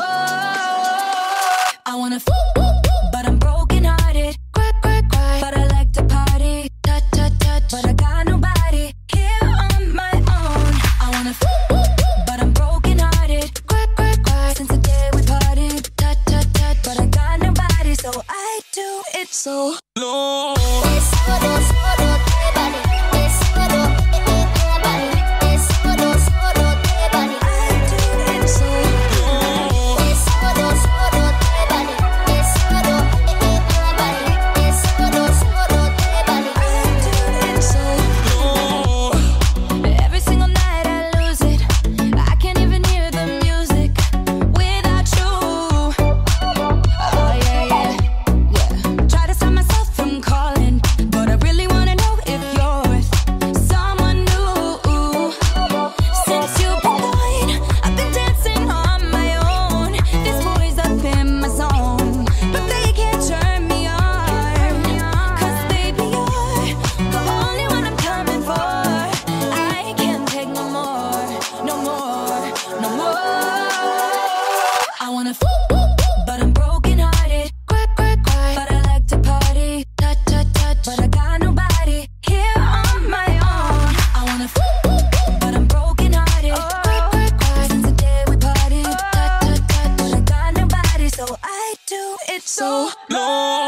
I wanna but I'm broken hearted. Cry, cry, cry, but I like to party. Touch, touch, touch, but I got nobody here on my own. I wanna but I'm broken hearted. Cry, cry, cry, since the day we parted. Touch, touch, touch, but I got nobody, so I do it so low. But I'm broken hearted. Cry, cry, cry, but I like to party. Touch, touch, touch, but I got nobody here on my own. I wanna but I'm broken hearted. Cry, cry, cry, since the day we parted. Touch, touch, touch, but I got nobody, so I do it so low.